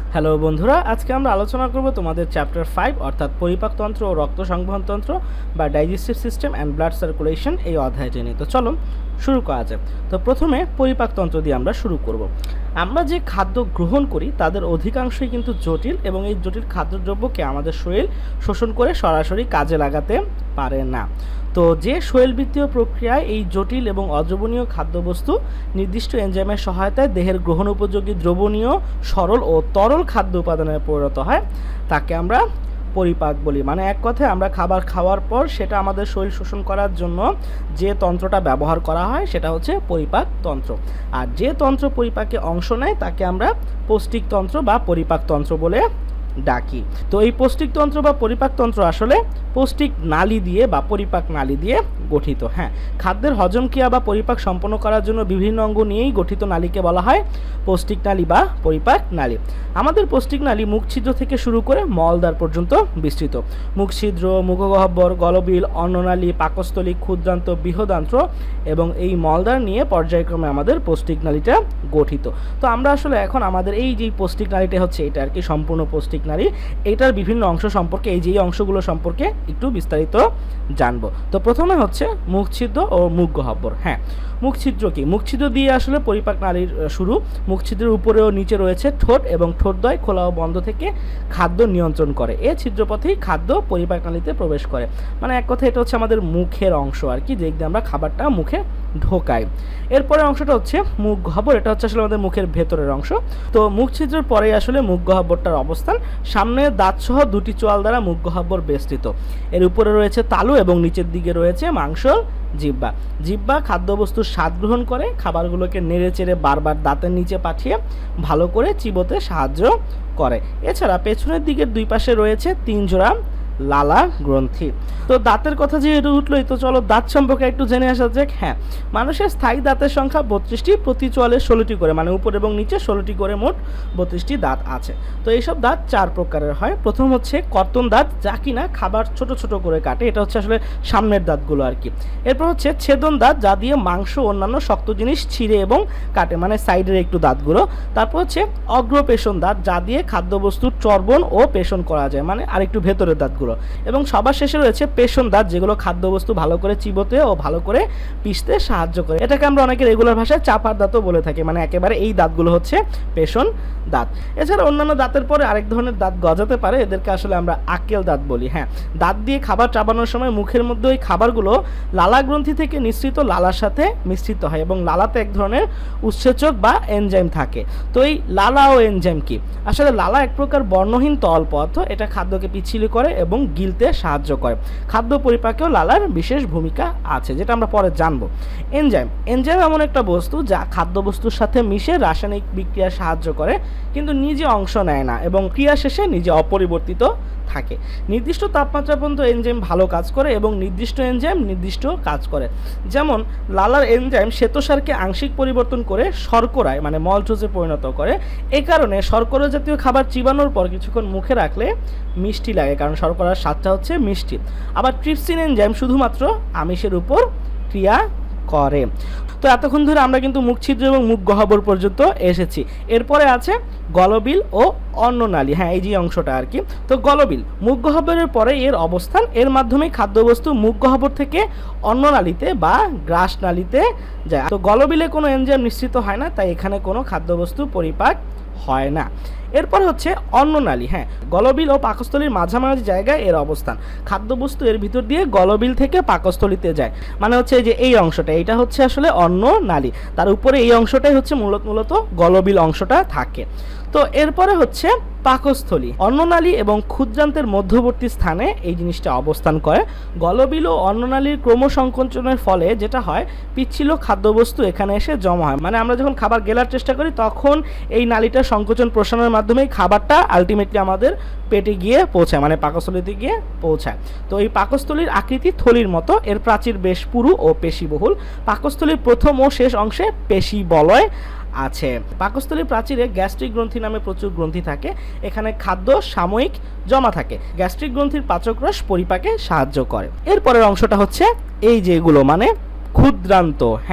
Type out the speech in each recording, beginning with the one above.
Hello বন্ধুরা, আজকে আমরা আলোচনা করব তোমাদের চ্যাপ্টার 5 অর্থাৎ পরিপাকতন্ত্র ও রক্ত সংবহনতন্ত্র বা digestive system and blood circulation এই অধ্যায়টি নিয়ে। তো চলো শুরু করা যাক। তো প্রথমে পরিপাকতন্ত্র দিয়ে আমরা শুরু করব। আমরা যে খাদ্য গ্রহণ করি তাদের অধিকাংশই কিন্তু জটিল, এবং এই জটিল খাদ্যদ্রব্যকে আমাদের শরীর শোষণ করে সরাসরি কাজে লাগাতে পারে না। তো যে শরীরবৃত্তীয় প্রক্রিয়ায় এই জটিল এবং অদ্রবণীয় খাদ্যবস্তু নির্দিষ্ট এনজাইমের সহায়তায় দেহের গ্রহণ উপযোগী দ্রবণীয়, সরল ও তরল খাদ্য উপাদানে পরিণত হয় তাকে আমরা পরিপাক বলি। মানে এক কথায় আমরা খাবার খাওয়ার পর সেটা আমাদের শরীর শোষণ করার জন্য যে তন্ত্রটা ব্যবহার করা হয় সেটা হচ্ছে পরিপাক তন্ত্র। আর যে তন্ত্র পরিপাকে অংশ নেয় তাকে আমরা পৌষ্টিক তন্ত্র বা পরিপাক তন্ত্র বলে ডাকি। তো এই পৌষ্টিক তন্ত্র বা পরিপাক তন্ত্র আসলে পৌষ্টিক নালী দিয়ে বা পরিপাক নালী দিয়ে গঠিত। হ্যাঁ, খাদ্যের হজম ক্রিয়া বা পরিপাক সম্পন্ন করার জন্য বিভিন্ন অঙ্গ নিয়েই গঠিত নালীকে বলা হয় পৌষ্টিক নালী বা পরিপাক নালী। আমাদের পৌষ্টিক নালী মুখ ছিদ্র থেকে শুরু করে মলদ্বার পর্যন্ত বিস্তৃত। মুখ ছিদ্র, মুখগহ্বর, গলবিল, অন্ননালী, পাকস্থলী, ক্ষুদ্রান্ত, বৃহদান্ত্র এবং এই মলদ্বার নিয়ে পর্যায়ক্রমে আমাদের পৌষ্টিক নালীটা গঠিত। তো আমরা আসলে এখন আমাদের এই যে পৌষ্টিক নালীটা হচ্ছে এটা আর কি সম্পূর্ণ পৌষ্টিক নালী, এটার বিভিন্ন অংশ সম্পর্কে, এই যে অংশগুলো সম্পর্কে একটু বিস্তারিত জানবো। তো প্রথমে হচ্ছে মুখ ছিদ্র ও মুখ গহ্বর। হ্যাঁ, মুখ ছিদ্র কি? মুখ ছিদ্র দিয়ে আসলে পরিপাক নালীর শুরু। মুখ ছিদ্রের উপরে ও নিচে রয়েছে ঠোঁট, এবং ঠোঁটদ্বয় খোলা ও বন্ধ থেকে খাদ্য নিয়ন্ত্রণ করে। এই ছিদ্রপথেই খাদ্য পরিপাক নালীতে প্রবেশ করে। মানে এক কথা এটা হচ্ছে আমাদের মুখের অংশ আর কি, যেদিকে আমরা খাবারটা মুখে ঢোকাই। এরপরে অংশটা হচ্ছে মুখ গহ্বর। এটা হচ্ছে আসলে আমাদের মুখের ভেতরের অংশ। তো মুখ ছিদ্রের পরে আসলে মুখ গহ্বরটার অবস্থান। সামনে দাঁত সহ দুটি চোয়াল দ্বারা মুখ গহ্বর বেষ্টিত। এর উপরে রয়েছে তালু এবং নিচের দিকে রয়েছে মাংসল জিহ্বা। জিহ্বা খাদ্যবস্তুর স্বাদ গ্রহণ করে, খাবারগুলোকে নেড়ে চেড়ে বারবার দাঁতের নিচে পাঠিয়ে ভালো করে চিবোতে সাহায্য করে। এছাড়া পেছনের দিকের দুই পাশে রয়েছে 3 জোড়া লালা গ্রন্থি। তো দাঁতের কথা যেহেতু উঠলোই, তো চলো দাঁত সম্পর্কে একটু জেনে আসা যাক। হ্যাঁ, মানুষের স্থায়ী দাঁতের সংখ্যা 32টি, প্রতি চোয়ালে 16টি করে, মানে উপর এবং নিচে 16টি করে মোট 32টি দাঁত আছে। তো এইসব দাঁত 4 প্রকারের হয়। প্রথম হচ্ছে কর্তন দাঁত, যা কিনা খাবার ছোট ছোট করে কাটে, এটা হচ্ছে আসলে সামনের দাঁতগুলো আর কি। এরপর হচ্ছে ছেদন দাঁত, যা দিয়ে মাংস অন্যান্য শক্ত জিনিস ছিঁড়ে এবং কাটে, মানে সাইডের একটু দাঁতগুলো। তারপর হচ্ছে অগ্রপেশন দাঁত, যা দিয়ে খাদ্যবস্তুর চর্বণ ও পেশন করা যায়, মানে আরেকটু ভেতরের দাঁতগুলো। এবং সবার শেষে রয়েছে পেশন দাঁত, যেগুলো খাদ্যবস্তু ভালো করে চিবোতে ও ভালো করে পিষতে সাহায্য করে। এটাকে আমরা অনেকে রেগুলার ভাষায় চাপার দাঁতও বলে থাকি, মানে একেবারে এই দাঁতগুলো হচ্ছে পেশন দাঁত। এছাড়া অন্যান্য দাঁতের পরে আরেক ধরনের দাঁত গজাতে পারে, এদেরকে আসলে আমরা আক্কেল দাঁত বলি। হ্যাঁ, দাঁত দিয়ে খাবার চাবানোর সময় মুখের মধ্যে ওই খাবারগুলো লালা গ্রন্থি থেকে নিঃসৃত লালার সাথে মিশ্রিত হয়, এবং লালাতে এক ধরনের উৎসেচক বা এনজাইম থাকে। তো এই লালা ও এনজাইম কি? আসলে লালা এক প্রকার বর্ণহীন তরল পদার্থ, এটা খাদ্যকে পিচ্ছিল করে এবং গিলতে সাহায্য করে। খাদ্য পরিপাকেও লালার বিশেষ ভূমিকা আছে, যেটা আমরা পরে জানবো। এনজাইম এমন একটা বস্তু যা খাদ্যবস্তুর সাথে মিশে রাসায়নিক বিক্রিয়ায় সাহায্য করে, কিন্তু নিজে অংশ নেয় না এবং ক্রিয়া শেষে নিজে অপরিবর্তিত থাকে। নির্দিষ্ট তাপমাত্রা পর্যন্ত এনজাইম ভালো কাজ করে এবং নির্দিষ্ট এনজাইম নির্দিষ্ট কাজ করে। যেমন লালার এনজাইম শ্বেতসারকে আংশিক পরিবর্তন করে শর্করায়, মানে মলটোজে পরিণত করে। এই কারণে শর্করা জাতীয় খাবার চিবানোর পর কিছুক্ষণ মুখে রাখলে মিষ্টি লাগে, কারণ শর্করার স্বাদটা হচ্ছে মিষ্টি। আবার ট্রিপসিন এনজাইম শুধুমাত্র আমিষের উপর ক্রিয়া করে। তো এতক্ষণ ধরে আমরা কিন্তু মুখ ছিদ্র এবং মুখ গহ্বর পর্যন্ত এসেছি। এরপরে আছে গলবিল ও অন্ননালী। হ্যাঁ, এই যে অংশটা আর কি। তো গলবিল মুখ গহ্বরের পরে এর অবস্থান, এর মাধ্যমে খাদ্যবস্তু মুখ গহ্বর থেকে অন্ননালীতে বা গ্রাসনালীতে যায়। তো গলবিলে কোনো এনজাইম নিঃসৃত হয় না, তাই এখানে কোনো খাদ্যবস্তু পরিপাক হয় না। এরপর হচ্ছে অন্ননালী। হ্যাঁ, গলবিল ও পাকস্থলীর মাঝামাঝি জায়গায় এর অবস্থান। খাদ্যবস্তু এর ভিতর দিয়ে গলবিল থেকে পাকস্থলীতে যায়, মানে হচ্ছে যে এই অংশটা, এইটা হচ্ছে আসলে অন্ননালী। তার উপরে এই অংশটাই হচ্ছে মূলত গলবিল অংশটা থাকে। তো এরপরে হচ্ছে পাকস্থলী। অন্ননালী এবং ক্ষুদ্রান্তের মধ্যবর্তী স্থানে এই জিনিসটা অবস্থান করে। গলবিল ও অন্ননালীর ক্রমসংকোচনের ফলে যেটা হয়, পিচ্ছিল খাদ্যবস্তু এখানে এসে জমা হয়। মানে আমরা যখন খাবার গেলার চেষ্টা করি তখন এই নালীটা সংকোচন প্রসারণের মাধ্যমে খাবারটা আলটিমেটলি আমাদের পেটে গিয়ে পৌঁছায়, মানে পাকস্থলীতে গিয়ে পৌঁছায়। তো এই পাকস্থলীর আকৃতি থলির মতো, এর প্রাচীর বেশ পুরু ও পেশিবহুল। পাকস্থলীর প্রথম ও শেষ অংশে পেশি বলয় আছে। পাকস্থলীর প্রাচীরে গ্যাস্ট্রিক গ্রন্থি নামে প্রচুর গ্রন্থি থাকে, এখানে খাদ্য সাময়িক জমা থাকে। গ্যাস্ট্রিক গ্রন্থির পাচকরস পরিপাকে সাহায্য করে। এরপরের অংশটা হচ্ছে এই যেগুলো, মানে ক্ষুদ্রান্ত। হ্যাঁ,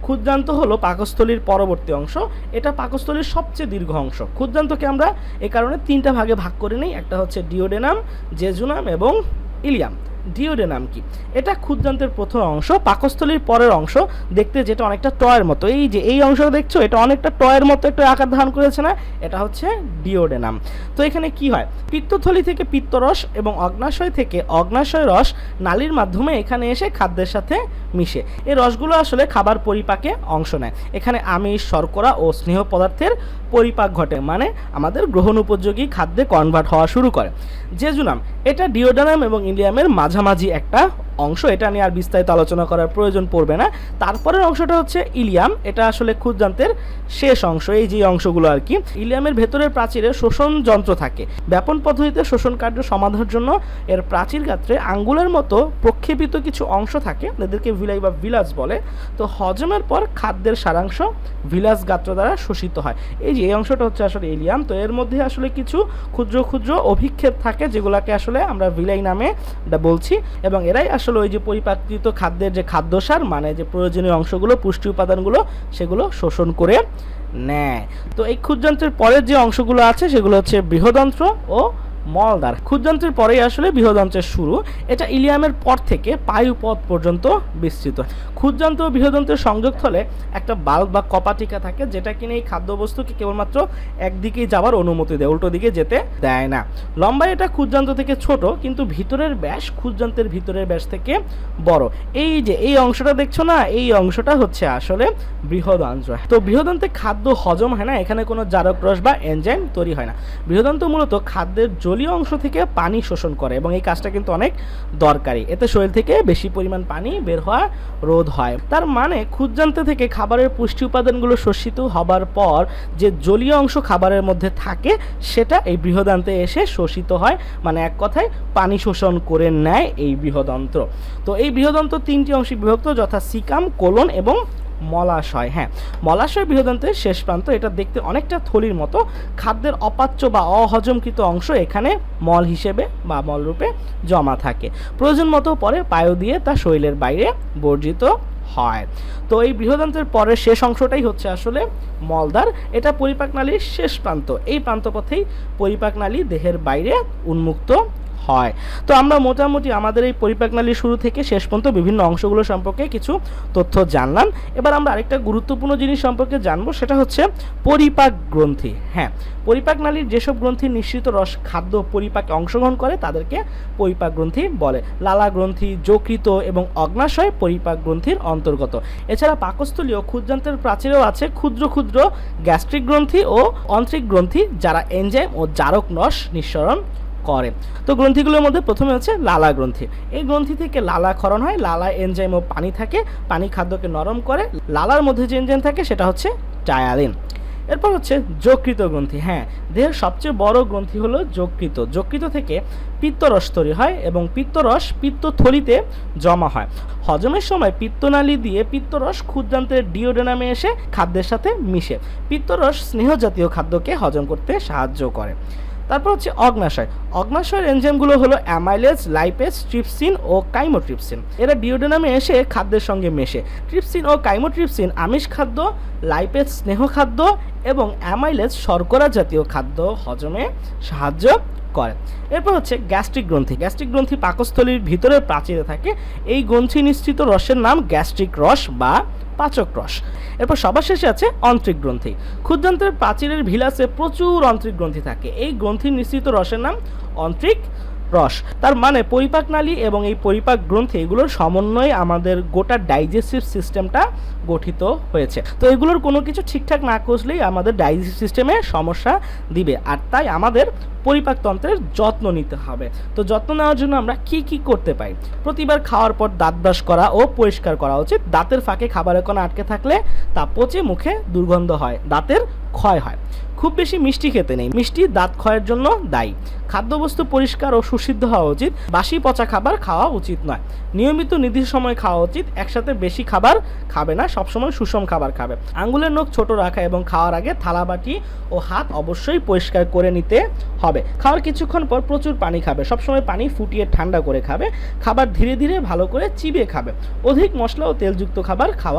ক্ষুদ্রান্ত হলো পাকস্থলীর পরবর্তী অংশ, এটা পাকস্থলীর সবচেয়ে দীর্ঘ অংশ। ক্ষুদ্রান্তকে আমরা এই কারণে তিনটা ভাগে ভাগ করে নিই, একটা হচ্ছে ডিওডেনাম, জেজুনাম এবং ইলিয়াম। ডিওডেনাম কি? এটা ক্ষুদ্রান্তের প্রথম অংশ, পাকস্থলীর পরের অংশ, দেখতে যেটা অনেকটা টয়ের মতো। এই যে এই অংশটা দেখছো, এটা অনেকটা টয়ের মতো একটা আকার ধারণ করেছে না, এটা হচ্ছে ডিওডেনাম। তো এখানে কি হয়, পিত্তথলি থেকে পিত্তরস এবং অগ্নাশয় থেকে অগ্নাশয় রস নালীর মাধ্যমে এখানে এসে খাদ্যের সাথে মিশে। এই রসগুলো আসলে খাবার পরিপাকে অংশ নেয়। এখানে আমিষ, শর্করা ও স্নেহ পদার্থের পরিপাক ঘটে, মানে আমাদের গ্রহণ উপযোগী খাদ্যে কনভার্ট হওয়া শুরু করে। জেজুনাম, এটা ডিওডেনাম এবং ইলিয়ামের মাঝামাঝি একটা অংশ, এটা নিয়ে আর বিস্তারিত আলোচনা করার প্রয়োজন পড়বে না। তারপরের অংশটা হচ্ছে ইলিয়াম, এটা আসলে ক্ষুদ্রান্তের শেষ অংশ, এই যে অংশগুলো আর কি। ইলিয়ামের ভেতরের প্রাচীরে শোষণ যন্ত্র থাকে, ব্যাপন পদ্ধতিতে শোষণ কার্য সমাধানের জন্য এর প্রাচীর গাত্রে আঙ্গুলের মতো প্রক্ষেপিত কিছু অংশ থাকে, এদেরকে ভিলাই বা ভিলাস বলে। তো হজমের পর খাদ্যের সারাংশ ভিলাস গাত্র দ্বারা শোষিত হয়। এই যে এই অংশটা হচ্ছে আসলে ইলিয়াম। তো এর মধ্যে আসলে কিছু ক্ষুদ্র ক্ষুদ্র অভিক্ষেপ থাকে, যেগুলোকে আসলে আমরা ভিলাই নামে বলছি, এবং এরাই আসলে ওই যে পরিপাকৃত খাদ্যের যে খাদ্যসার, মানে যে প্রয়োজনীয় অংশগুলো, পুষ্টি উপাদানগুলো, সেগুলো শোষণ করে নেয়। তো এই ক্ষুদ্রান্তের পরের যে অংশগুলো আছে সেগুলো হচ্ছে বৃহদন্ত্র ও মলদ্বার। ক্ষুদ্রান্তের পরেই আসলে বৃহদন্ত্রের শুরু, এটা ইলিয়ামের পর থেকে পায়ুপথ পর্যন্ত বিস্তৃত। ক্ষুদ্রান্ত ও বৃহদন্ত্রের সংযোগস্থলে একটা বাল্ব বা কপাটিকা থাকে, যেটা কিনে এই খাদ্যবস্তুকে কেবলমাত্র একদিকেই যাওয়ার অনুমতি দেয়, উল্টো দিকে যেতে দেয় না। লম্বায় এটা ক্ষুদ্রান্ত থেকে ছোট, কিন্তু ভিতরের ব্যাস ক্ষুদ্রান্তের ভিতরের ব্যাস থেকে বড়। এই যে এই অংশটা দেখছো না, এই অংশটা হচ্ছে আসলে বৃহদন্ত্র। তো বৃহদন্ত্রে খাদ্য হজম হয় না, এখানে কোনো জারক রস বা এনজাইম তৈরি হয় না। বৃহদন্ত্র মূলত খাদ্যের জলীয় অংশ থেকে পানি শোষণ করে, এবং এই কাজটা কিন্তু অনেক দরকারি, এতে শরীর থেকে বেশি পরিমাণ পানি বের হওয়া রোধ হয়। তার মানে ক্ষুদ্রান্তে থেকে খাবারের পুষ্টি উপাদানগুলো শোষিত হবার পর যে জলীয় অংশ খাবারের মধ্যে থাকে, সেটা এই বৃহদান্তে এসে শোষিত হয়, মানে এক কথায় পানি শোষণ করে নেয় এই বৃহদন্ত্র। তো এই বৃহদন্ত্র তিনটি অংশে বিভক্ত, যথা সিকাম, কোলন এবং মলাশয়। হ্যাঁ, মলাশয় বৃহদন্ত্রের শেষ প্রান্ত, এটা দেখতে অনেকটা থলির মতো। খাদ্যের অপাচ্য বা অহজমকৃত অংশ এখানে মল হিসেবে বা মলরূপে জমা থাকে, প্রয়োজন মতো পরে পায়ু দিয়ে তা শরীরের বাইরে বর্জিত হয়। তো এই বৃহদন্ত্রের পরের শেষ অংশটাই হচ্ছে আসলে মলদ্বার, এটা পরিপাক নালীর শেষ প্রান্ত। এই প্রান্তপথেই পরিপাক নালী দেহের বাইরে উন্মুক্ত হয়। তো আমরা মোটামুটি আমাদের এই পরিপাক নালীর শুরু থেকে শেষ পর্যন্ত বিভিন্ন অংশগুলো সম্পর্কে কিছু তথ্য জানলাম। এবার আমরা আরেকটা গুরুত্বপূর্ণ জিনিস সম্পর্কে জানবো, সেটা হচ্ছে পরিপাক গ্রন্থি। হ্যাঁ, পরিপাক নালীর যেসব গ্রন্থির নিঃসৃত রস খাদ্য পরিপাকে অংশগ্রহণ করে তাদেরকে পরিপাক গ্রন্থি বলে। লালা গ্রন্থি, যকৃত এবং অগ্নাশয় পরিপাক গ্রন্থির অন্তর্গত। এছাড়া পাকস্থলীয় ক্ষুদ্রান্তের প্রাচীরেও আছে ক্ষুদ্র ক্ষুদ্র গ্যাস্ট্রিক গ্রন্থি ও অন্ত্রিক গ্রন্থি, যারা এনজাইম ও জারক রস নিঃসরণ করে। তো গ্রন্থিগুলোর মধ্যে প্রথমে হচ্ছে লালা গ্রন্থি। এই গ্রন্থি থেকে লালা ক্ষরণ হয়, লালা এনজাইম ও পানি থাকে, পানি খাদ্যকে নরম করে। লালার মধ্যে যে এনজাইম থাকে সেটা হচ্ছে টায়ালিন। এরপর হচ্ছে যকৃত গ্রন্থি। হ্যাঁ, দেহের সবচেয়ে বড় গ্রন্থি হলো যকৃত। যকৃত থেকে পিত্তরস তৈরি হয় এবং পিত্তরস পিত্তথলিতে জমা হয়। হজমের সময় পিত্তনালী দিয়ে পিত্তরস ক্ষুদ্রান্তের ডিওডেনামে এসে খাদ্যের সাথে মিশে। পিত্তরস স্নেহ জাতীয় খাদ্যকে হজম করতে সাহায্য করে। তারপর হচ্ছে অগ্নাশয়। অগ্নাশয়ের এনজাইমগুলো হলো অ্যামাইলেজ, লাইপেজ, ট্রিপসিন ও কাইমোট্রিপসিন। এরা ডিওডেনামে এসে খাদ্যের সঙ্গে মেশে। ট্রিপসিন ও কাইমোট্রিপসিন আমিষ খাদ্য, লাইপেজ স্নেহ খাদ্য এবং অ্যামাইলেজ শর্করা জাতীয় খাদ্য হজমে সাহায্য করে। এরপর হচ্ছে গ্যাস্ট্রিক গ্রন্থি। গ্যাস্ট্রিক গ্রন্থি পাকস্থলীর ভিতরের প্রাচীরে থাকে। এই গ্রন্থি নিঃসৃত রসের নাম গ্যাস্ট্রিক রস বা পাচক রস। এরপর সবার শেষে আছে অন্ত্রিক গ্রন্থি। ক্ষুদ্রান্তের প্রাচীরের ভিলাসে প্রচুর অন্ত্রিক গ্রন্থি থাকে। এই গ্রন্থির নিঃসৃত রসের নাম অন্ত্রিক রস। তার মানে পরিপাক নালী এবং এই পরিপাক গ্রন্থি এগুলোর সমন্বয়ে আমাদের গোটা ডাইজেস্টিভ সিস্টেমটা গঠিত হয়েছে। তো এগুলোর কোনো কিছু ঠিকঠাক না করলেই আমাদের ডাইজেস্টিভ সিস্টেমে সমস্যা দিবে, আর তাই আমাদের পরিপাকতন্ত্রের যত্ন নিতে হবে। তো যত্ন নেওয়ার জন্য আমরা কি করতে পারি? প্রতিবার খাওয়ার পর দাঁত ব্রাশ করা ও পরিষ্কার করা উচিত। দাঁতের ফাঁকে খাবারের কণা আটকে থাকলে তা পচে মুখে দুর্গন্ধ হয়, দাঁতের ক্ষয় হয়। খুব বেশি মিষ্টি খেতে নেই, মিষ্টি দাঁত ক্ষয়ের জন্য দায়ী। খাদ্যবস্তু পরিষ্কার ও সুসিদ্ধ হওয়া উচিত, বাসি পচা খাবার খাওয়া উচিত নয়। নিয়মিত নির্দিষ্ট সময় খাওয়া উচিত, একসাথে বেশি খাবার খাবে না, সবসময় সুষম খাবার খাবে। আঙ্গুলের নখ ছোট রাখা এবং খাওয়ার আগে থালা বাটি ও হাত অবশ্যই পরিষ্কার করে নিতে হবে। খাওয়ার কিছুক্ষণ পর প্রচুর পানি খাবে, সবসময় পানি ফুটিয়ে ঠান্ডা করে খাবে। খাবার ধীরে ধীরে ভালো করে চিবিয়ে খাবে। অধিক মশলা ও তেলযুক্ত খাবার খাওয়া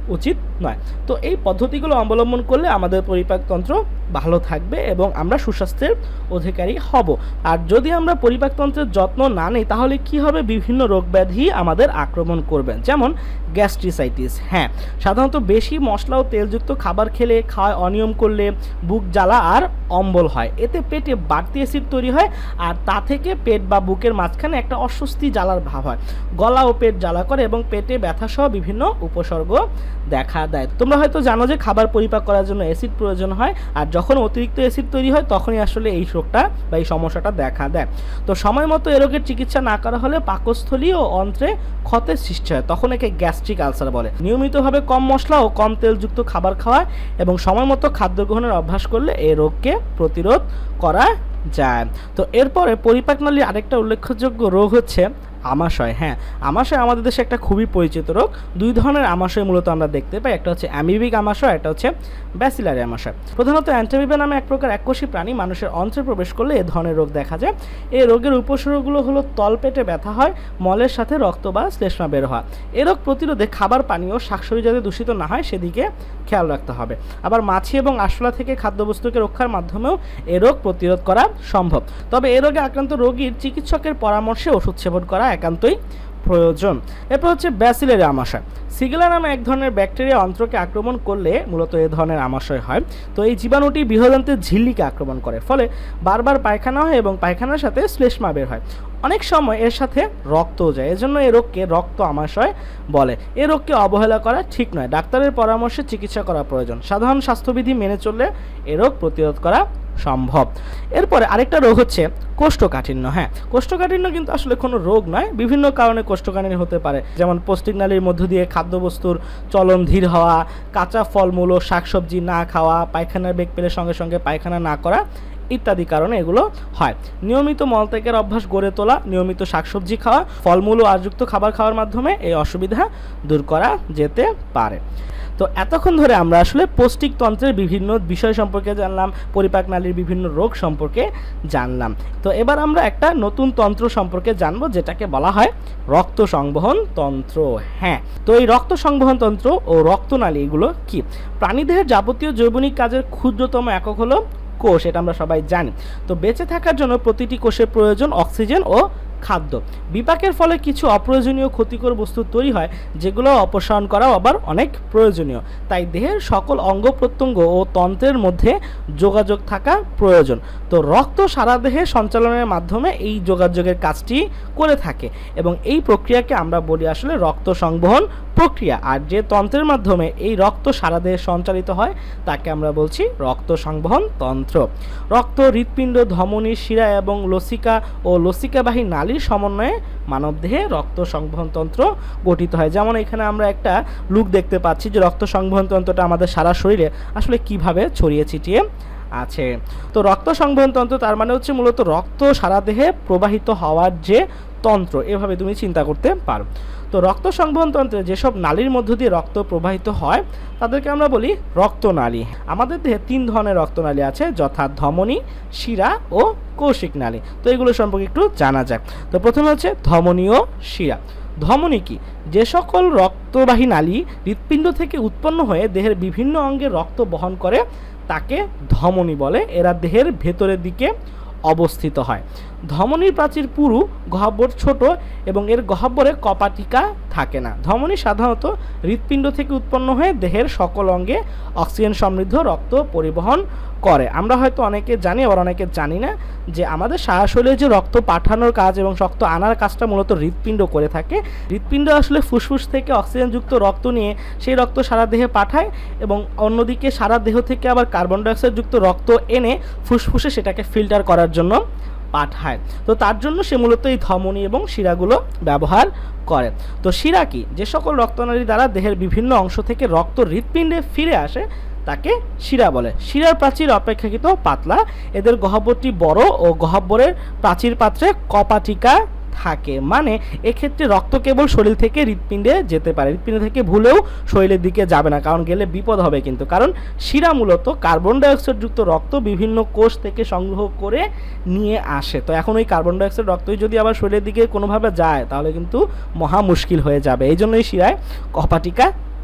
উচিত নয়। তো এই পদ্ধতিগুলো অবলম্বন করলে আমাদের পরিপাকতন্ত্র ভালো থাকবে এবং আমরা সুস্বাস্থ্যের অধিকারী হব। আর যদি আমরা পরিপাকতন্ত্রের যত্ন না নিই তাহলে কি হবে, বিভিন্ন রোগ ব্যাধি আমাদের আক্রমণ করবে, যেমন গ্যাস্ট্রিসাইটিস। হ্যাঁ, সাধারণত বেশি মশলা ও তেলযুক্ত খাবার খেলে, খাওয়ায় অনিয়ম করলে বুক জ্বালা আর অম্বল হয়। এতে পেটে বাড়তি অ্যাসিড তৈরি হয় আর তা থেকে পেট বা বুকের মাঝখানে একটা অস্বস্তি জ্বালার ভাব হয়। গলা ও পেট জ্বালা করে এবং পেটে ব্যথা সহ বিভিন্ন উপসর্গ দেখা দেয়। তোমরা হয়তো জানো যে খাবার পরিপাক করার জন্য অ্যাসিড প্রয়োজন হয়, আর যখন অতিরিক্ত অ্যাসিড তৈরি হয় তখনই আসলে এই রোগটা বা এই সমস্যাটা দেখা দেয়। তো সময় মতো এ রোগের চিকিৎসা না করা হলে পাকস্থলী ও অন্ত্রে ক্ষতের সৃষ্টি হয়, তখন একে গ্যাস্ট্রিক আলসার বলে। নিয়মিতভাবে কম মশলা ও কম তেলযুক্ত খাবার খাওয়া এবং সময় মতো খাদ্য গ্রহণের অভ্যাস করলে এই রোগকে প্রতিরোধ করা যায়। তো এরপরে পরিপাকনালীর আরেকটা উল্লেখযোগ্য রোগ হচ্ছে আমাশয়। হ্যাঁ, আমাশয় আমাদের দেশে একটা খুবই পরিচিত রোগ। দুই ধরনের আমাশয় মূলত আমরা দেখতে পাই, একটা হচ্ছে অ্যামিবিক আমাশয়, একটা হচ্ছে ব্যাসিলারি আমাশয়। প্রধানত অ্যান্টামিবা নামে এক প্রকার এককোষী প্রাণী মানুষের অন্ত্রে প্রবেশ করলে এ ধরনের রোগ দেখা যায়। এই রোগের উপসর্গগুলো হলো তলপেটে ব্যথা হয়, মলের সাথে রক্ত বা শ্লেষ্মা বের হওয়া। এ রোগ প্রতিরোধে খাবার, পানীয় ও শাকসবজি যাতে দূষিত না হয় সেদিকে খেয়াল রাখতে হবে। আবার মাছি এবং আরশোলা থেকে খাদ্যবস্তুকে রক্ষার মাধ্যমেও এ রোগ প্রতিরোধ করা সম্ভব। তবে এ রোগে আক্রান্ত রোগীর চিকিৎসকের পরামর্শে ওষুধ সেবন করা একান্তই প্রয়োজন। এরপর হচ্ছে ব্যাসিলারি আমাশয়। সিগেলা নামে এক ধরনের ব্যাকটেরিয়া অন্ত্রকে আক্রমণ করলে মূলত এ ধরনের আমাশয় হয়। তো এই জীবাণুটি বৃহদন্তের ঝিল্লিকে আক্রমণ করে, ফলে বারবার পায়খানা হয় এবং পায়খানার সাথে শ্লেষ্মা বের হয়। অনেক সময় এর সাথে রক্তও যায়, এজন্য এ রোগকে রক্ত আমাশয় বলে। এ রোগকে অবহেলা করা ঠিক নয়, ডাক্তারের পরামর্শে চিকিৎসা করা প্রয়োজন। সাধারণ স্বাস্থ্যবিধি মেনে চললে এ রোগ প্রতিরোধ করা সম্ভব। এরপরে আরেকটা রোগ হচ্ছে কোষ্ঠকাঠিন্য। হ্যাঁ, কোষ্ঠকাঠিন্য কিন্তু আসলে কোনো রোগ নয়, বিভিন্ন কারণে কোষ্ঠকাঠিন্য হতে পারে, যেমন পৌষ্টিকনালীর মধ্য দিয়ে খাদ্যবস্তুর চলন ধীর হওয়া, কাঁচা ফলমূল ও শাকসবজি না খাওয়া, পায়খানার বেগ পেলে সঙ্গে সঙ্গে পায়খানা না করা ইত্যাদি কারণে এগুলো হয়। নিয়মিত মলত্যাগের অভ্যাস গড়ে তোলা, নিয়মিত শাকসবজি খাওয়া, ফলমূল ও আজযুক্ত খাবার খাওয়ার মাধ্যমে এই অসুবিধা দূর করা যেতে পারে। তো এতক্ষণ ধরে আমরা আসলে পৌষ্টিকতন্ত্রের বিভিন্ন বিষয় সম্পর্কে জানলাম, পরিপাকনালীর বিভিন্ন রোগ সম্পর্কে জানলাম। তো এবার আমরা একটা নতুন তন্ত্র সম্পর্কে জানবো, যেটাকে বলা হয় রক্ত সংবহন তন্ত্র। হ্যাঁ, তো এই রক্ত সংবহন তন্ত্র ও রক্তনালী এগুলো কি? প্রাণীদেহের যাবতীয় জৈবনিক কাজের ক্ষুদ্রতম একক হলো কোষ, এটা আমরা সবাই জানি। তো বেঁচে থাকার জন্য প্রতিটি কোষের প্রয়োজন অক্সিজেন ও খাদ্য। বিপাকের ফলে কিছু অপ্রয়োজনীয় ক্ষতিকর বস্তু তৈরি হয়, যেগুলো অপসারণ করাও আবার অনেক প্রয়োজনীয়। তাই দেহের সকল অঙ্গ প্রত্যঙ্গ ও তন্ত্রের মধ্যে যোগাযোগ থাকা প্রয়োজন। তো রক্ত সারা দেহে সঞ্চালনের মাধ্যমে এই যোগাযোগের কাজটি করে থাকে এবং এই প্রক্রিয়াকে আমরা বলি আসলে রক্ত সংবহন প্রক্রিয়া। আর যে তন্ত্রের মাধ্যমে এই রক্ত সারা দেহে সঞ্চালিত হয় তাকে আমরা বলছি রক্ত সংবহন তন্ত্র। রক্ত, হৃৎপিণ্ড, ধমনী, শিরা এবং লসিকা ও লসিকাবাহী নালীর সমন্বয়ে মানবদেহে রক্ত সংবহন তন্ত্র গঠিত হয়। যেমন এখানে আমরা একটা লুক দেখতে পাচ্ছি যে রক্ত সংবহন তন্ত্রটা আমাদের সারা শরীরে আসলে কিভাবে ছড়িয়ে ছিটিয়ে আছে। তো রক্ত সংবহন তন্ত্র তার মানে হচ্ছে মূলত রক্ত সারা দেহে প্রবাহিত হওয়ার যে তন্ত্র, এভাবে তুমি চিন্তা করতে পারো। তো রক্ত সংবহন তন্ত্রে যেসব নালীর মধ্য দিয়ে রক্ত প্রবাহিত হয় তাদেরকে আমরা বলি রক্তনালী। আমাদের দেহে 3 ধরনের রক্তনালী আছে, যথা ধমনী, শিরা ও কৌশিক নালী। তো এগুলো সম্পর্কে একটু জানা যাক। তো প্রথমে হচ্ছে ধমনী ও শিরা। ধমনী কি? যে সকল রক্তবাহী নালী হৃৎপিণ্ড থেকে উৎপন্ন হয়ে দেহের বিভিন্ন অঙ্গে রক্ত বহন করে তাকে ধমনী বলে। এরা দেহের ভেতরের দিকে অবস্থিত হয়। ধমনীর প্রাচীর পুরু, গহ্বর ছোট এবং এর গহ্বরে কপাটিকা থাকে না। ধমনী সাধারণত হৃৎপিণ্ড থেকে উৎপন্ন হয়ে দেহের সকল অঙ্গে অক্সিজেন সমৃদ্ধ রক্ত পরিবহন করে। আমরা হয়তো অনেকে জানি আবার অনেকে জানি না যে আমাদের সারা শরীরে যে রক্ত পাঠানোর কাজ এবং রক্ত আনার কাজটা মূলত হৃৎপিণ্ড করে থাকে। হৃৎপিণ্ড আসলে ফুসফুস থেকে অক্সিজেনযুক্ত রক্ত নিয়ে সেই রক্ত সারা দেহে পাঠায় এবং অন্যদিকে সারা দেহ থেকে আবার কার্বন ডাইঅক্সাইড যুক্ত রক্ত এনে ফুসফুসে সেটাকে ফিল্টার করার জন্য পাঠায়। তো তার জন্য সে মূলত এই ধমনী এবং শিরাগুলো ব্যবহার করে। তো শিরা কি? যে সকল রক্তনালী দ্বারা দেহের বিভিন্ন অংশ থেকে রক্ত হৃৎপিণ্ডে ফিরে আসে তাকে শিরা বলে। শিরার প্রাচীর অপেক্ষাকৃত পাতলা, এদের গহ্বরটি বড় ও গহ্বরের প্রাচীর পাত্রে কপাটিকা থাকে। মানে এক্ষেত্রে রক্ত কেবল শরীর থেকে হৃৎপিণ্ডে যেতে পারে, হৃৎপিণ্ড থেকে ভুলেও শরীরের দিকে যাবে না, কারণ গেলে বিপদ হবে কিন্তু। কারণ শিরা মূলত কার্বন ডাইঅক্সাইড যুক্ত রক্ত বিভিন্ন কোষ থেকে সংগ্রহ করে নিয়ে আসে। তো এখন ওই কার্বন ডাইঅক্সাইড রক্তই যদি আবার শরীরের দিকে কোনোভাবে যায় তাহলে কিন্তু মহা মুশকিল হয়ে যাবে। এই জন্যই শিরায় কপাটিকা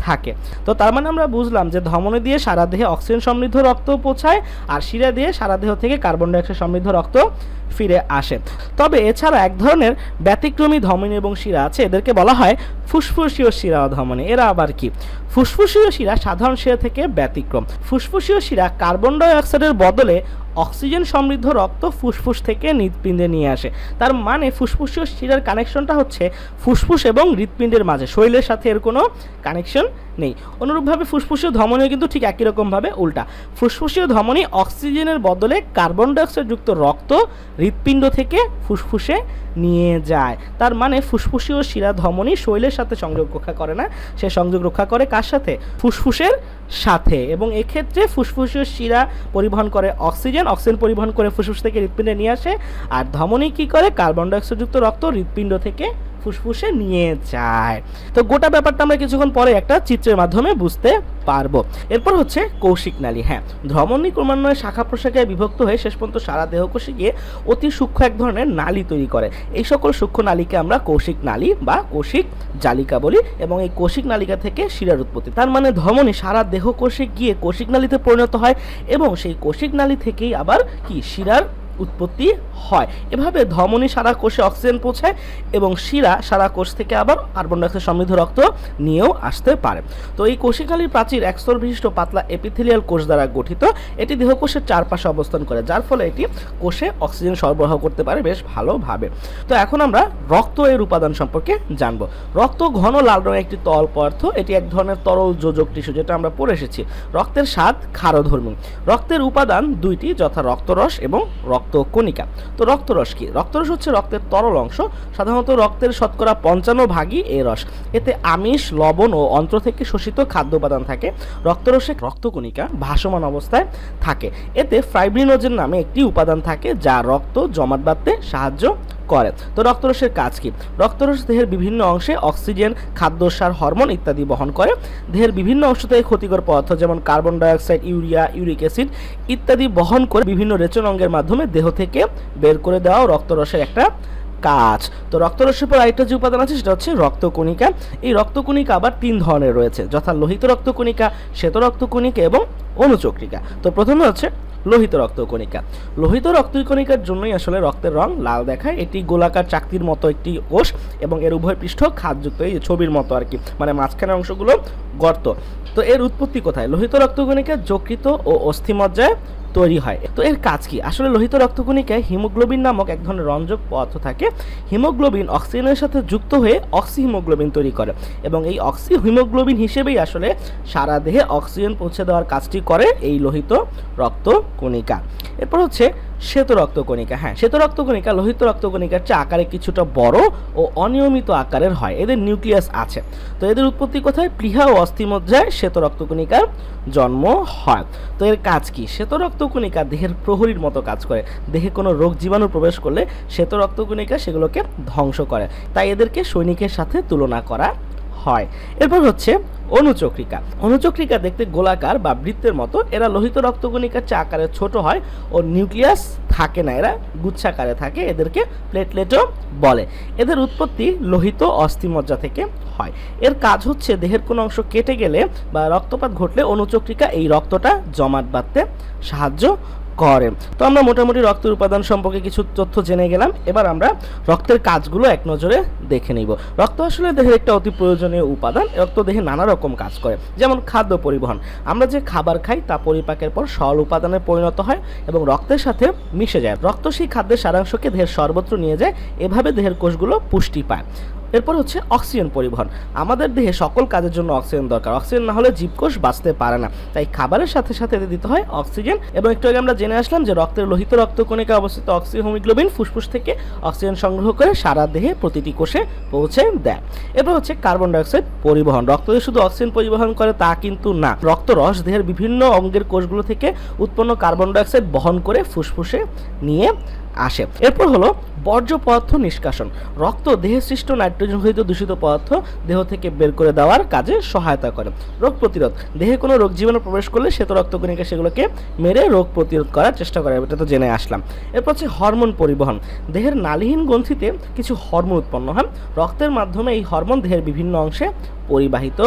থাকে। তো তার মানে আমরা বুঝলাম যে ধমনী দিয়ে সারা দেহে অক্সিজেন সমৃদ্ধ রক্ত পৌঁছায় আর শিরা দিয়ে সারা দেহ থেকে কার্বন ডাইঅক্সাইড সমৃদ্ধ রক্ত ফিরে আসে। তবে এছাড়া এক ধরনের ব্যতিক্রমী ধমনী এবং শিরা আছে, এদেরকে বলা হয় ফুসফুসীয় শিরা ও ধমনী। এরা আবার কি? ফুসফুসীয় শিরা সাধারণ শিরা থেকে ব্যতিক্রম। ফুসফুসীয় শিরা কার্বন ডাইঅক্সাইডের বদলে অক্সিজেন সমৃদ্ধ রক্ত ফুসফুস থেকে হৃৎপিণ্ডে নিয়ে আসে। তার মানে ফুসফুসীয় শিরার কানেকশনটা হচ্ছে ফুসফুস এবং হৃৎপিণ্ডের মাঝে, শরীরের সাথে এর কোনো কানেকশন নেই। অনুরূপভাবে ফুসফুসীয় ধমনীও কিন্তু ঠিক একই রকমভাবে উল্টা। ফুসফুসীয় ধমনী অক্সিজেনের বদলে কার্বন ডাইঅক্সাইড যুক্ত রক্ত হৃৎপিণ্ড থেকে ফুসফুসে নিয়ে যায়। তার মানে ফুসফুসীয় শিরা ধমনী শরীরের সাথে সংযোগ রক্ষা করে না, সে সংযোগ রক্ষা করে কার সাথে? ফুসফুসের সাথে। এবং এক্ষেত্রে ফুসফুসীয় শিরা পরিবহন করে অক্সিজেন, অক্সিজেন পরিবহন করে ফুসফুস থেকে হৃৎপিণ্ডে নিয়ে আসে, আর ধমনী কি করে? কার্বন ডাইঅক্সাইড যুক্ত রক্ত হৃৎপিণ্ড থেকে ফুসফুসে নিয়ে যায়। তো গোটা ব্যাপারটা আমরা কিছুক্ষণ পরে একটা চিত্রের মাধ্যমে বুঝতে পারবো। এরপর হচ্ছে কৌশিক নালী। হ্যাঁ, ধমনী ক্রমান্বয়ে শাখা প্রশাখায় বিভক্ত হয়ে শেষ পর্যন্ত সারা দেহকোষে গিয়ে অতি সূক্ষ্ম এক ধরনের নালী তৈরি করে। এই সকল সূক্ষ্ম নালীকে আমরা কৌশিক নালী বা কৌশিক জালিকা বলি, এবং এই কৌশিক নালিকা থেকে শিরার উৎপত্তি। তার মানে ধমনী সারা দেহকোষে গিয়ে কৌশিক নালীতে পরিণত হয় এবং সেই কৌশিক নালী থেকেই আবার কি শিরার উৎপত্তি হয়। এভাবে ধমনী সারা কোষে অক্সিজেন পৌঁছায় এবং শিরা সারা কোষ থেকে আবার কার্বন ডাইঅক্সাইড সমৃদ্ধ রক্ত নিয়েও আসতে পারে। তো এই কৌশিকালীর প্রাচীর একস্তর বিশিষ্ট পাতলা এপিথেলিয়াল কোষ দ্বারা গঠিত। এটি দেহকোষের চারপাশে অবস্থান করে, যার ফলে এটি কোষে অক্সিজেন সরবরাহ করতে পারে বেশ ভালোভাবে। তো এখন আমরা রক্ত এর উপাদান সম্পর্কে জানব। রক্ত ঘন লাল রঙের একটি তরল পদার্থ। এটি এক ধরনের তরল যোজক টিস্যু, যেটা আমরা পড়ে এসেছি। রক্তের স্বাদ ক্ষারধর্মী। রক্তের উপাদান দুইটি, যথা রক্তরস এবং রক্তকণিকা। তো রক্তরস কি? রক্তরস হচ্ছে রক্তের তরল অংশ। সাধারণত রক্তের শতকরা 55 ভাগই এই রস। এতে আমিষ, লবণ ও অন্ত্র থেকে শোষিত খাদ্য উপাদান থাকে। রক্তরসে রক্তকণিকা ভাসমান অবস্থায় থাকে। এতে ফাইব্রিনোজেন নামে একটি উপাদান থাকে যা রক্ত জমাট বাঁধতে সাহায্য করে। তো রক্তরসের কাজ কি? রক্তরস দেহের বিভিন্ন অংশে অক্সিজেন, খাদ্য, সার, হরমোন ইত্যাদি বহন করে। দেহের বিভিন্ন অংশ থেকে ক্ষতিকর পদার্থ যেমন carbon dioxide, urea, uric acid ইত্যাদি বহন করে বিভিন্ন রেচন অঙ্গের মাধ্যমে দেহ থেকে বের করে দেওয়াও রক্তরসের একটা কাজ। তো রক্তরসের পর আরেকটা যে উপাদান আছে সেটা হচ্ছে রক্তকণিকা। এই রক্তকণিকা আবার 3 ধরনের রয়েছে, যথা লোহিত রক্তকণিকা, শ্বেত রক্তকণিকা এবং অনুচক্রিকা। তো প্রথমে হচ্ছে লোহিত রক্তকণিকা। লোহিত রক্তকণিকার জন্যই আসলে রক্তের রং লাল দেখায়। এটি গোলাকার চাকতির মতো একটি কোষ এবং এর উভয় পৃষ্ঠ খাদযুক্ত, এই ছবির মতো আর কি, মানে মাঝখানের অংশগুলো গর্ত। তো এর উৎপত্তি কোথায়? লোহিত রক্তকণিকা যকৃত ও অস্থিমজ্জায় তৈরি হয়। তো এর কাজ কি? আসলে লোহিত রক্তকণিকায় হিমোগ্লোবিন নামক এক ধরনের রঞ্জক পদার্থ থাকে। হিমোগ্লোবিন অক্সিজেনের সাথে যুক্ত হয়ে অক্সিহিমোগ্লোবিন তৈরি করে এবং এই অক্সিহিমোগ্লোবিন হিসেবেই আসলে সারা দেহে অক্সিজেন পৌঁছে দেওয়ার কাজটি করে এই লোহিত রক্তকণিকা। এরপর হচ্ছে শ্বেত রক্তকণিকা। হ্যাঁ, শ্বেত রক্তকণিকা লোহিত রক্তকণিকার চেয়ে আকারে কিছুটা বড় ও অনিয়মিত আকারের হয়। এদের নিউক্লিয়াস আছে। তো এদের উৎপত্তি কোথায়? প্লীহা ও অস্থিমজ্জায় শ্বেত রক্তকণিকার জন্ম হয়। তো এর কাজ কি? শ্বেত রক্তকণিকা দেহের প্রহরীর মতো কাজ করে। দেহে কোনো রোগ জীবাণু প্রবেশ করলে শ্বেত রক্তকণিকা সেগুলোকে ধ্বংস করে, তাই এদেরকে সৈনিকের সাথে তুলনা করা হয়। এরপর হচ্ছে অনুচক্রিকা। অনুচক্রিকা দেখতে গোলাকার বা বৃত্তের মতো। এরা লোহিত রক্তকণিকার চেয়ে আকারে ছোট হয় ও নিউক্লিয়াস থাকে না, এরা গুচ্ছাকারে থাকে। এদেরকে প্লেটলেটও বলে। এদের উৎপত্তি লোহিত অস্থিমজ্জা থেকে হয়। এর কাজ হচ্ছে দেহের কোনো অংশ কেটে গেলে বা রক্তপাত ঘটলে অনুচক্রিকা এই রক্তটা জমাট বাঁধতে সাহায্য করে। তো আমরা মোটামুটি রক্তের উপাদান সম্পর্কে কিছু তথ্য জেনে গেলাম। এবার আমরা রক্তের কাজগুলো এক নজরে দেখে নিব। রক্ত আসলে দেহের একটা অতি প্রয়োজনীয় উপাদান। রক্ত দেহে নানা রকম কাজ করে, যেমন খাদ্য পরিবহন। আমরা যে খাবার খাই তা পরিপাকের পর সরল উপাদানে পরিণত হয় এবং রক্তের সাথে মিশে যায়। রক্ত সেই খাদ্যের সারাংশকে দেহের সর্বত্র নিয়ে যায়, এভাবে দেহের কোষগুলো পুষ্টি পায়। এরপর হচ্ছে অক্সিজেন পরিবহন। আমাদের দেহে সকল কাজের জন্য অক্সিজেন দরকার। অক্সিজেন না হলে জীবকোষ বাঁচতে পারে না, তাই খাবারের সাথে সাথে দিতে হয় অক্সিজেন। এবং একটু আগে আমরা জেনে আসলাম যে রক্তের লোহিত রক্তকণিকায় অবস্থিত অক্সিহিমোগ্লোবিন ফুসফুস থেকে অক্সিজেন সংগ্রহ করে সারা দেহে প্রতিটি কোষে পৌঁছে দেয়। এরপর হচ্ছে কার্বন ডাইঅক্সাইড পরিবহন। রক্ত দিয়ে শুধু অক্সিজেন পরিবহন করে তা কিন্তু না, রক্তরস দেহের বিভিন্ন অঙ্গের কোষগুলো থেকে উৎপন্ন কার্বন ডাইঅক্সাইড বহন করে ফুসফুসে নিয়ে আসে। এরপর হলো বর্জ্য পদার্থ নিষ্কাশন। রক্ত দেহে সৃষ্ট নাইট্রোজেন সহিত দূষিত পদার্থ দেহ থেকে বের করে দেওয়ার কাজে সহায়তা করে। রোগ প্রতিরোধ। দেহে কোনো রোগ জীবাণু প্রবেশ করলে শ্বেত রক্তকণিকা সেগুলোকে মেরে রোগ প্রতিরোধ করার চেষ্টা করে, এটা তো জেনে আসলাম। এরপর হচ্ছে হরমোন পরিবহন। দেহের নালীহীন গ্রন্থিতে কিছু হরমোন উৎপন্ন হয়। রক্তের মাধ্যমে এই হরমোন দেহের বিভিন্ন অংশে পরিবাহিত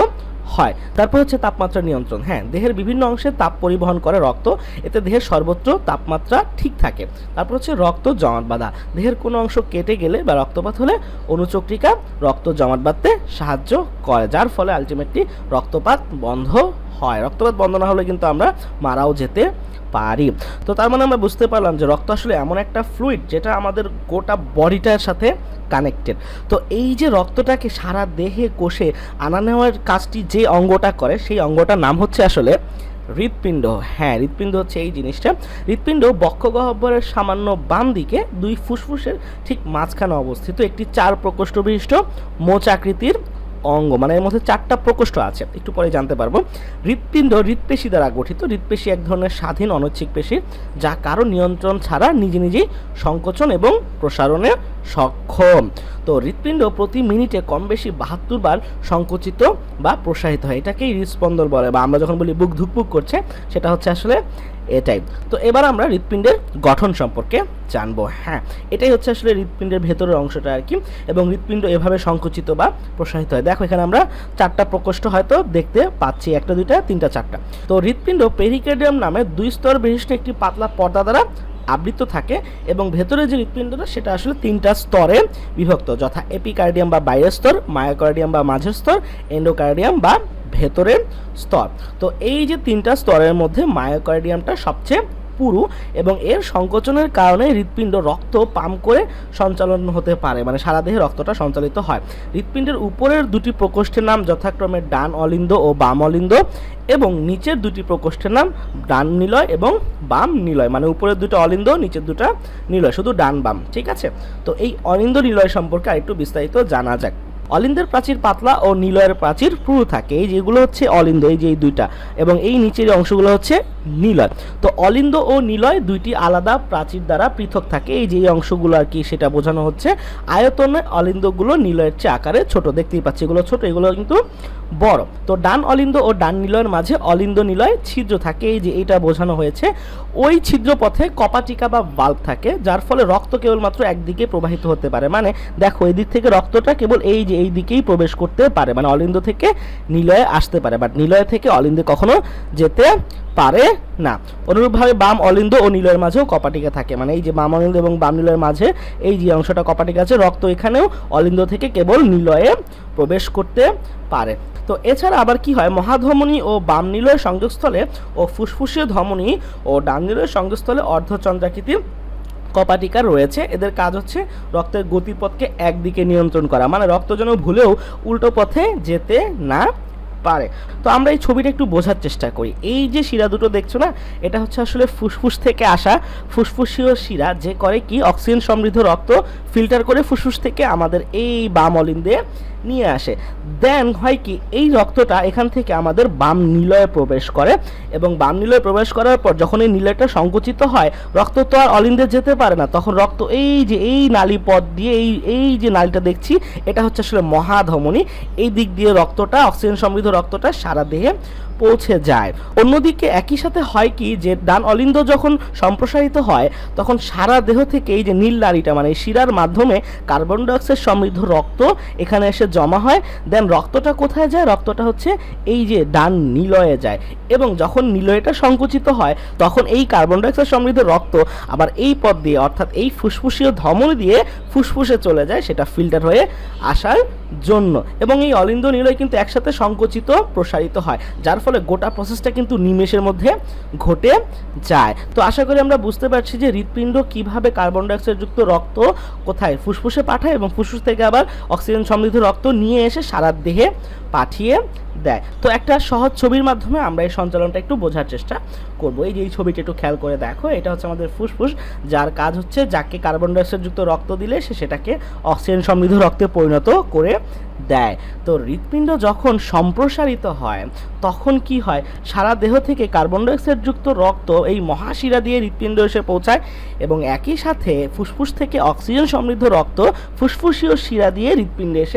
হয়। তারপর হচ্ছে তাপমাত্রা নিয়ন্ত্রণ। হ্যাঁ, দেহের বিভিন্ন অংশে তাপ পরিবহন করে রক্ত, এতে দেহের সর্বত্র তাপমাত্রা ঠিক থাকে। তারপর হচ্ছে রক্ত জমাট বাঁধা। দেহের কোনো অংশ কেটে গেলে বা রক্তপাত হলে অনুচক্রিকা রক্ত জমাট বাঁধতে সাহায্য করে, যার ফলে আলটিমেটলি রক্তপাত বন্ধ হয়। রক্তপাত বন্ধ না হলে কিন্তু আমরা মারাও যেতে পারি। তো তার মানে আমরা বুঝতে পারলাম যে রক্ত আসলে এমন একটা ফ্লুইড যেটা আমাদের গোটা বডিটার সাথে কানেক্টেড। তো এই যে রক্তটাকে সারা দেহে কোষে আনা নেওয়ার কাজটি যে অঙ্গটা করে, সেই অঙ্গটার নাম হচ্ছে আসলে হৃৎপিণ্ড। হ্যাঁ, হৃৎপিণ্ড হচ্ছে এই জিনিসটা। হৃৎপিণ্ড বক্ষগহ্বরের সামান্য বাম দিকে দুই ফুসফুসের ঠিক মাঝখানে অবস্থিত একটি 4 প্রকোষ্ঠ বিশিষ্ট মোচ আকৃতির অঙ্গ, মানে এর মধ্যে 4টা প্রকোষ্ঠ আছে, একটু পরে জানতে পারবো। হৃৎপিণ্ড হৃৎপেশি দ্বারা গঠিত। হৃৎপেশি এক ধরনের স্বাধীন অনৈচ্ছিক পেশি, যা কারো নিয়ন্ত্রণ ছাড়া নিজে নিজেই সংকোচন এবং প্রসারণে সক্ষম। তো হৃৎপিণ্ড প্রতি মিনিটে কম বেশি 72 বার সংকুচিত বা প্রসারিত হয়, এটাকেই হৃৎস্পন্দন বলে, বা আমরা যখন বলি বুক ধুকপুক করছে, সেটা হচ্ছে আসলে এটাই। তো এবার আমরা হৃৎপিণ্ডের গঠন সম্পর্কে জানবো। হ্যাঁ, এটাই হচ্ছে আসলে হৃৎপিণ্ডের ভেতরের অংশটা আর কি। এবং হৃৎপিণ্ড এভাবে সংকুচিত বা প্রসারিত হয়। দেখো এখানে আমরা 4টা প্রকোষ্ঠ হয়তো দেখতে পাচ্ছি, 1টা 2টা 3টা 4টা। তো হৃৎপিণ্ড পেরিকার্ডিয়াম নামে 2 স্তর বিশিষ্ট একটি পাতলা পর্দা দ্বারা আবৃত থাকে, এবং ভেতরে যে হৃৎপিণ্ডটা সেটা আসলে 3টা স্তরে বিভক্ত, যথা এপিকার্ডিয়াম বা বাইরের স্তর, মায়োকার্ডিয়াম বা মাঝের স্তর, এন্ডোকার্ডিয়াম বা ভেতরের স্তর। তো এই যে 3টা স্তরের মধ্যে মায়োকার্ডিয়ামটা সবচেয়ে পুরু, এবং এর সংকোচনের কারণে হৃৎপিণ্ড রক্ত পাম্প করে সঞ্চালন হতে পারে, মানে সারা দেহে রক্তটা সঞ্চালিত হয়। হৃৎপিণ্ডের উপরের 2টি প্রকোষ্ঠের নাম যথাক্রমে ডান অলিন্দ ও বাম অলিন্দ, এবং নিচের 2টি প্রকোষ্ঠের নাম ডান নিলয় এবং বাম নিলয়, মানে উপরের 2টা অলিন্দ, নিচের 2টা নিলয়, শুধু ডান বাম, ঠিক আছে। তো এই অলিন্দ নিলয় সম্পর্কে আরেকটু বিস্তারিত জানা যাক। অলিন্দের প্রাচীর পাতলা ও নিলয়ের প্রাচীর পুরু থাকে। এই যেগুলো হচ্ছে অলিন্দ, এই যে এই 2টা, এবং এই নিচের অংশগুলো হচ্ছে নিলয়। তো অলিন্দ ও নিলয় 2টি আলাদা প্রাচীর দ্বারা পৃথক থাকে। এই যে এই অংশগুলো আর কি, সেটা বোঝানো হচ্ছে। আয়তনে অলিন্দগুলো নিলয়ের চেয়ে আকারে ছোট, দেখতেই পাচ্ছি এগুলো ছোট, এগুলো কিন্তু বড়। তো ডান অলিন্দ ও ডান নিলয়ের মাঝে অলিন্দ নিলয় ছিদ্র থাকে, এই যে এইটা বোঝানো হয়েছে। ওই ছিদ্র পথে কপাটিকা বা ভাল্ব থাকে, যার ফলে রক্ত কেবলমাত্র একদিকে প্রবাহিত হতে পারে। মানে দেখো এই দিক থেকে রক্তটা কেবল এই যে এই দিকেই প্রবেশ করতে পারে, মানে অলিন্দ থেকে নিলয়ে আসতে পারে, বাট নিলয় থেকে অলিন্দে কখনো যেতে পারে না। অনুরূপভাবে বাম অলিন্দ ও নিলয়ের মাঝেও কপাটিকা থাকে, মানে এই যে বাম অলিন্দ এবং বাম নিলয়ের মাঝে এই যে অংশটা কপাটিকা আছে, রক্ত এখানেও অলিন্দ থেকে কেবল নিলয়ে প্রবেশ করতে পারে। তো এছাড়া আবার কি হয়, মহাধমনী ও বাম নিলয়ের সংযোগস্থলে ও ফুসফুসীয় ধমনী ও ডান নিলয়ের সংযোগস্থলে অর্ধচন্দ্রাকৃতির কপাটিকা রয়েছে। এদের কাজ হচ্ছে রক্তের গতিপথকে একদিকে নিয়ন্ত্রণ করা, মানে রক্ত যেন ভুলেও উল্টো পথে যেতে না পারে। তো আমরা এই ছবিটা একটু বোঝার চেষ্টা করি। এই যে শিরা দুটো দেখছো না, এটা হচ্ছে আসলে ফুসফুস থেকে আসা ফুসফুসীয় শিরা, যে করে কি অক্সিজেন সমৃদ্ধ রক্ত ফিল্টার করে ফুসফুস থেকে আমাদের এই বাম অলিন্দে নিয়ে আসে। দেন হয় কি, এই রক্তটা এখান থেকে আমাদের বাম নিলয়ে প্রবেশ করে, এবং বাম নিলয়ে প্রবেশ করার পর যখন এই নিলয়টা সংকুচিত হয়, রক্ত তো আর অলিন্দে যেতে পারে না, তখন রক্ত এই যে এই নালী পথ দিয়ে এই যে নালীটা দেখছি, এটা হচ্ছে আসলে মহাধমনী, এই দিক দিয়ে রক্তটা অক্সিজেন সমৃদ্ধ রক্তটা সারা দেহে পৌঁছে যায়। অন্যদিকে একই সাথে হয় কি, যে ডান অলিন্দ যখন সম্প্রসারিত হয়, তখন সারা দেহ থেকে এই যে নীল নালীটা, মানে শিরার মাধ্যমে কার্বন ডাইঅক্সাইড সমৃদ্ধ রক্ত এখানে এসে জমা হয়। দেন রক্তটা কোথায় যায়, রক্তটা হচ্ছে এই যে ডান নিলয়ে যায়, এবং যখন নিলয়টা সংকুচিত হয়, তখন এই কার্বন ডাইঅক্সাইড সমৃদ্ধ রক্ত আবার এই পথ দিয়ে, অর্থাৎ এই ফুসফুসীয় ধমনী দিয়ে ফুসফুসে চলে যায়, সেটা ফিল্টার হয়ে আসার জন্য। এবং এই অলিন্দ নিলয় কিন্তু একসাথে সংকুচিত প্রসারিত হয়, যার ফলে গোটা প্রসেসটা কিন্তু নিমেষের মধ্যে ঘটে যায়। তো আশা করি আমরা বুঝতে পারছি যে হৃৎপিণ্ড কিভাবে কার্বন ডাইঅক্সাইড যুক্ত রক্ত কোথায় ফুসফুসে পাঠায়, এবং ফুসফুস থেকে আবার অক্সিজেন সমৃদ্ধ রক্ত নিয়ে এসে সারা দেহে পাঠিয়ে দেয়। তো একটা সহজ ছবির মাধ্যমে আমরা এই সঞ্চালনটা একটু বোঝার চেষ্টা করব। এই যে এই ছবিটা একটু খেয়াল করে দেখো, এটা হচ্ছে আমাদের ফুসফুস, যার কাজ হচ্ছে যাকে কার্বন ডাইঅক্সাইড যুক্ত রক্ত দিলে সে সেটাকে অক্সিজেন সমৃদ্ধ রক্তে পরিণত করে দেয়। তো হৃৎপিণ্ড যখন সম্প্রসারিত হয়, তখন কি হয়, সারা দেহ থেকে কার্বন ডাইঅক্সাইড যুক্ত রক্ত এই মহাশিরা দিয়ে হৃৎপিণ্ড এসে পৌঁছায়, এবং একই সাথে ফুসফুস থেকে অক্সিজেন সমৃদ্ধ রক্ত ফুসফুসীয় শিরা দিয়ে হৃৎপিণ্ডে এসে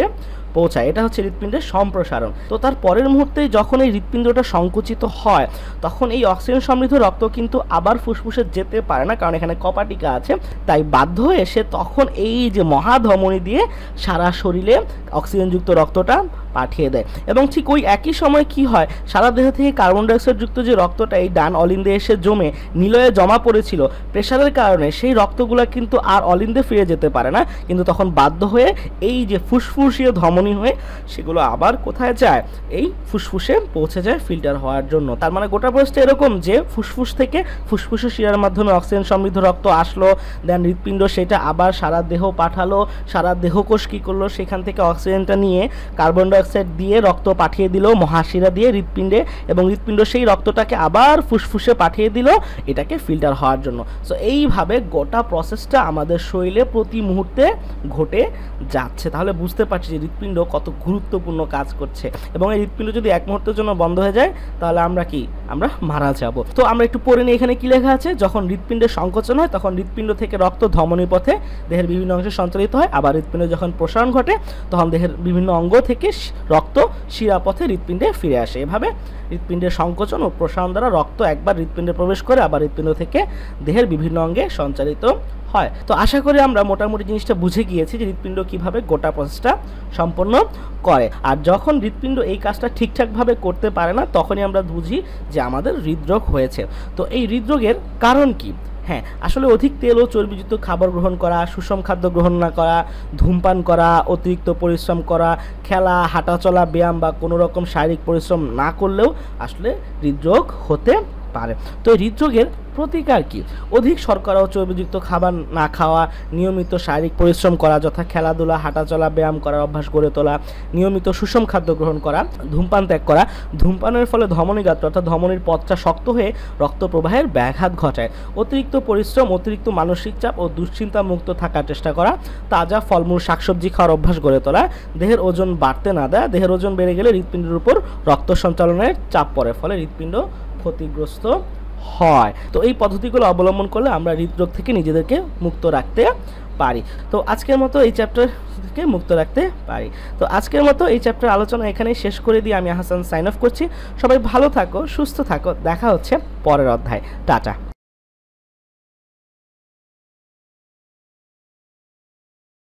পৌঁছায়, এটা হচ্ছে হৃৎপিণ্ডের সম্প্রসারণ। তো তার পরের মুহূর্তে যখন এই হৃৎপিণ্ডটা সংকুচিত হয় তখন এই অক্সিজেন সমৃদ্ধ রক্ত কিন্তু আবার ফুসফুসে যেতে পারে না, কারণ এখানে কপাটিকা আছে, তাই বাধ্য হয়ে সে তখন এই যে মহাধমনী দিয়ে সারা শরীরে অক্সিজেনযুক্ত রক্তটা পাঠিয়ে দেয়। এবং ঠিক ওই একই সময় কি হয়, সারা দেহ থেকে কার্বন ডাইঅক্সাইড যুক্ত যে রক্তটা এই ডান অলিন্দে এসে জমে নিলয়ে জমা পড়েছিল প্রেশারের কারণে, সেই রক্তগুলো কিন্তু আর অলিন্দে ফিরে যেতে পারে না, কিন্তু তখন বাধ্য হয়ে এই যে ফুসফুসীয় ধমনী হয়ে সেগুলো আবার কোথায় যায়, এই ফুসফুসে পৌঁছে যায় ফিল্টার হওয়ার জন্য। তার মানে গোটা প্রসেসটা এরকম যে ফুসফুস থেকে ফুসফুসের শিরার মাধ্যমে অক্সিজেন সমৃদ্ধ রক্ত আসলো, দেন হৃৎপিণ্ড সেটা আবার সারা দেহ পাঠালো, সারা দেহকোষ কী করলো, সেখান থেকে অক্সিজেনটা নিয়ে কার্বন ডাইঅক্সাইড দিয়ে রক্ত পাঠিয়ে দিল মহাশিরা দিয়ে হৃৎপিণ্ডে, এবং হৃৎপিণ্ড সেই রক্তটাকে আবার ফুসফুসে পাঠিয়ে দিল এটাকে ফিল্টার হওয়ার জন্য। সো এইভাবে গোটা প্রসেসটা আমাদের শরীরে প্রতি মুহূর্তে ঘটে যাচ্ছে। তাহলে বুঝতে পারছি যে হৃৎপিণ্ড কত গুরুত্বপূর্ণ কাজ করছে, এবং এই হৃৎপিণ্ড যদি এক মুহূর্তের জন্য বন্ধ হয়ে যায় তাহলে আমরা কি, আমরা মারা যাব। তো আমরা একটু পড়ে নিই এখানে কি লেখা আছে। যখন হৃৎপিণ্ডের সংকোচন হয় তখন হৃৎপিণ্ড থেকে রক্ত ধমনী পথে দেহের বিভিন্ন অংশে সঞ্চালিত হয়, আবার হৃৎপিণ্ড যখন প্রসারণ ঘটে তখন দেহের বিভিন্ন অঙ্গ থেকে রক্ত শিরাপথে হৃৎপিণ্ডে ফিরে আসে। এভাবে হৃৎপিণ্ডের সংকোচন ও প্রসারণ দ্বারা রক্ত একবার হৃৎপিণ্ডে প্রবেশ করে আবার হৃৎপিণ্ড থেকে দেহের বিভিন্ন অঙ্গে সঞ্চালিত হয়। তো আশা করি আমরা মোটামুটি জিনিসটা বুঝে গিয়েছি যে হৃৎপিণ্ড কীভাবে গোটা প্রসেসটা সম্পন্ন করে। আর যখন হৃৎপিণ্ড এই কাজটা ঠিকঠাকভাবে করতে পারে না তখনই আমরা বুঝি যে আমাদের হৃদরোগ হয়েছে। তো এই হৃদরোগের কারণ কি? হ্যাঁ, আসলে অধিক তেল ও চর্বিযুক্ত খাবার গ্রহণ করা, সুষম খাদ্য গ্রহণ না করা, ধূমপান করা, অতিরিক্ত পরিশ্রম করা, খেলা, হাঁটাচলা, ব্যায়াম বা কোনো রকম শারীরিক পরিশ্রম না করলেও আসলে হৃদরোগ হতে পারে। তো এই হৃদরোগের প্রতিকার কি? অধিক শর্করা ও চর্বিযুক্ত খাবার না খাওয়া, নিয়মিত শারীরিক পরিশ্রম করা যথা খেলাধুলা, হাঁটাচলা, ব্যায়াম করার অভ্যাস গড়ে তোলা, নিয়মিত সুষম খাদ্য গ্রহণ করা, ধূমপান ত্যাগ করা। ধূমপানের ফলে ধমনীগাত্র অর্থাৎ ধমনীর পথটা শক্ত হয়ে রক্ত প্রবাহের ব্যাঘাত ঘটায়। অতিরিক্ত পরিশ্রম, অতিরিক্ত মানসিক চাপ ও দুশ্চিন্তা মুক্ত থাকার চেষ্টা করা, তাজা ফলমূল শাকসবজি খাওয়ার অভ্যাস গড়ে তোলা, দেহের ওজন বাড়তে না দেয়। দেহের ওজন বেড়ে গেলে হৃৎপিণ্ডের উপর রক্ত সঞ্চালনের চাপ পড়ে, ফলে হৃৎপিণ্ড ক্ষতিগ্রস্ত হয়। তো এই পদ্ধতিগুলো অবলম্বন করলে আমরা হৃদরোগ থেকে নিজেদেরকে মুক্ত রাখতে পারি। তো আজকের মতো এই চ্যাপ্টার থেকে মুক্ত রাখতে পারি। তো আজকের মতো এই চ্যাপ্টার আলোচনা এখানেই শেষ করে দিয়ে আমি হাসান সাইন অফ করছি। সবাই ভালো থাকো, সুস্থ থাকো, দেখা হচ্ছে পরের অধ্যায়। টাটা।